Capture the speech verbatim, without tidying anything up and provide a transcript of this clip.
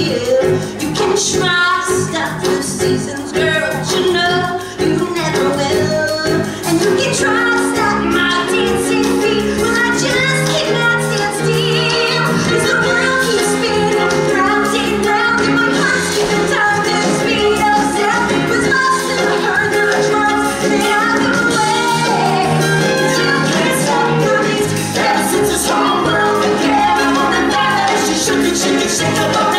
You can try to stop the seasons, girl, but you know you never will. And you can try to stop my dancing feet, well, I just cannot stand still. As the world keeps spinning round and round, and my heart's keeping time to the speed of sound. It was lost in the heard the drums that I've been playing. You can't stop coming ever since this whole world began. On the night that she shook it, shake it, shake it,